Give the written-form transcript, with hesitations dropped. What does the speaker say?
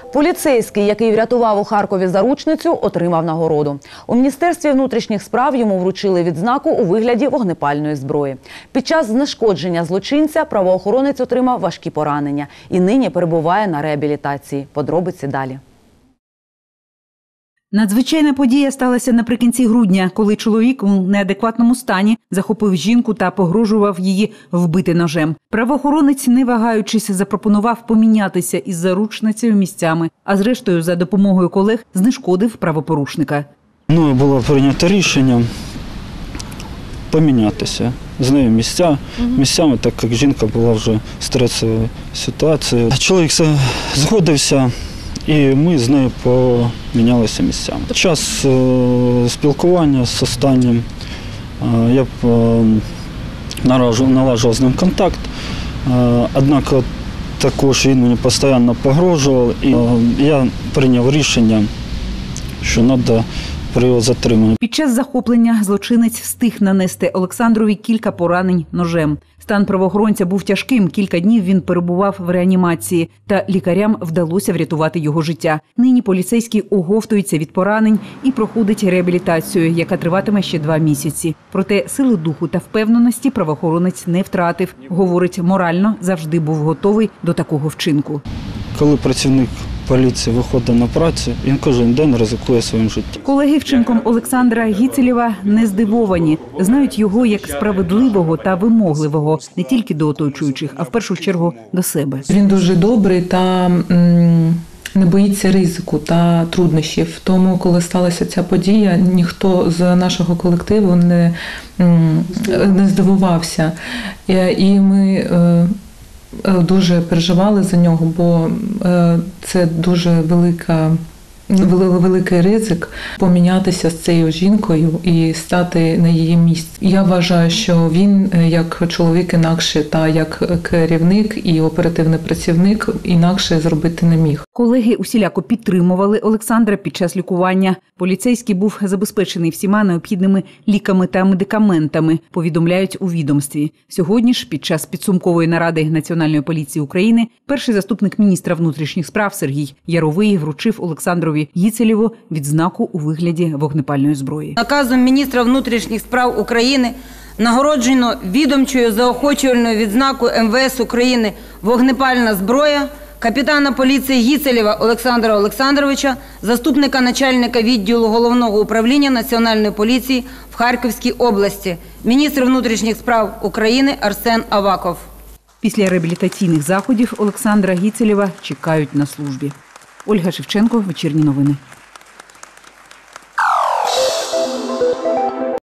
Поліцейський, який врятував у Харкові заручницю, отримав нагороду. У Міністерстві внутрішніх справ йому вручили відзнаку у вигляді вогнепальної зброї. Під час знешкодження злочинця правоохоронець отримав важкі поранення і нині перебуває на реабілітації. Подробиці далі. Надзвичайна подія сталася наприкінці грудня, коли чоловік у неадекватному стані захопив жінку та погрожував її вбити ножем. Правоохоронець, не вагаючись, запропонував помінятися із заручницею місцями, а зрештою за допомогою колег знешкодив правопорушника. Було прийнято рішення помінятися з нею місцями, так як жінка була вже в стресовій ситуації. Чоловік згодився. І ми з нею помінялися місцями. Час спілкування з останнім, я налагоджував з ним контакт, однак також він мені постійно погрожував, і я прийняв рішення, що треба при його затриманні. Під час захоплення злочинець встиг нанести Олександрові кілька поранень ножем. Стан правоохоронця був тяжким, кілька днів він перебував в реанімації, та лікарям вдалося врятувати його життя. Нині поліцейський оговтується від поранень і проходить реабілітацію, яка триватиме ще 2 місяці. Проте сили духу та впевненості правоохоронець не втратив. Говорить, морально завжди був готовий до такого вчинку. Коли працівник поліції виходить на працю, він кожен день ризикує своїм життям. Колеги вчинком Олександра Гіцелєва не здивовані. Знають його як справедливого та вимогливого не тільки до оточуючих, а в першу чергу до себе. Він дуже добрий та не боїться ризику та труднощів. Тому, коли сталася ця подія, ніхто з нашого колективу не здивувався. І ми дуже переживали за нього, бо це дуже великий ризик помінятися з цією жінкою і стати на її місці. Я вважаю, що він як чоловік інакше та як керівник і оперативний працівник інакше зробити не міг. Колеги усіляко підтримували Олександра під час лікування. Поліцейський був забезпечений всіма необхідними ліками та медикаментами, повідомляють у відомстві. Сьогодні ж, під час підсумкової наради Національної поліції України, перший заступник міністра внутрішніх справ Сергій Яровий вручив Олександрові Гіцелєву відзнаку у вигляді вогнепальної зброї. Наказом міністра внутрішніх справ України нагороджено відомчою заохочувальною відзнакою МВС України «Вогнепальна зброя» капітана поліції Гіцелєва Олександра Олександровича, заступника начальника відділу Головного управління Національної поліції в Харківській області, міністр внутрішніх справ України Арсен Аваков. Після реабілітаційних заходів Олександра Гіцелєва чекають на службі. Ольга Шевченко, Вечірні новини.